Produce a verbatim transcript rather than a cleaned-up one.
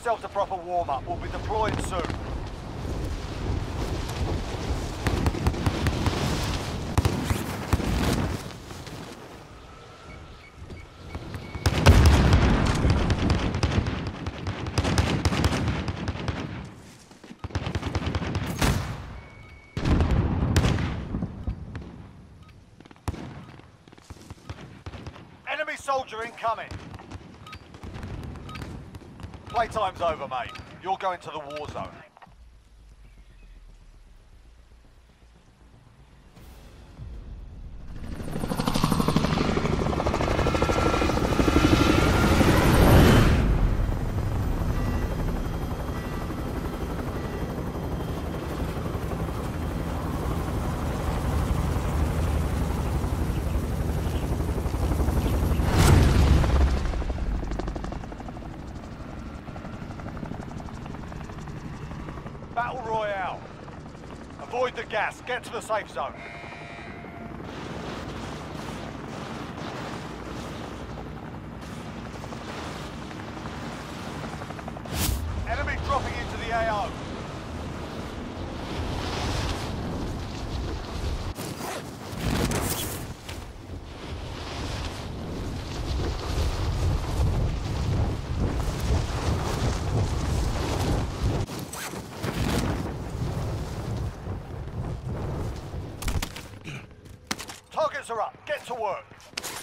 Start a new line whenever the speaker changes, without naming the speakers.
yourselves a proper warm-up. We'll be deploying soon. Enemy soldier incoming. Playtime's over, mate. You're going to the war zone. Battle Royale. Avoid the gas. Get to the safe zone. Enemy dropping into the A O. Targets are up. Get to work.